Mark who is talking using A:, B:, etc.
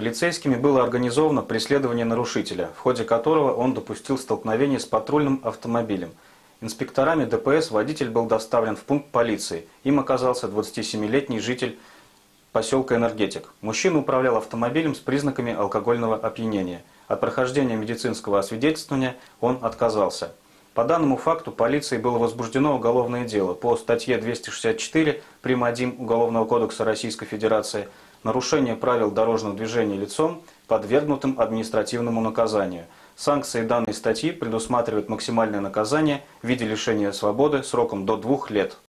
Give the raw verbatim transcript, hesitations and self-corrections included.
A: Полицейскими было организовано преследование нарушителя, в ходе которого он допустил столкновение с патрульным автомобилем. Инспекторами Дэ Пэ Эс водитель был доставлен в пункт полиции. Им оказался двадцатисемилетний житель поселка Энергетик. Мужчина управлял автомобилем с признаками алкогольного опьянения. От прохождения медицинского освидетельствования он отказался. По данному факту полицией было возбуждено уголовное дело по статье двести шестьдесят четыре прим. один Уголовного кодекса Российской Федерации «Нарушение правил дорожного движения лицом, подвергнутым административному наказанию». Санкции данной статьи предусматривают максимальное наказание в виде лишения свободы сроком до двух лет.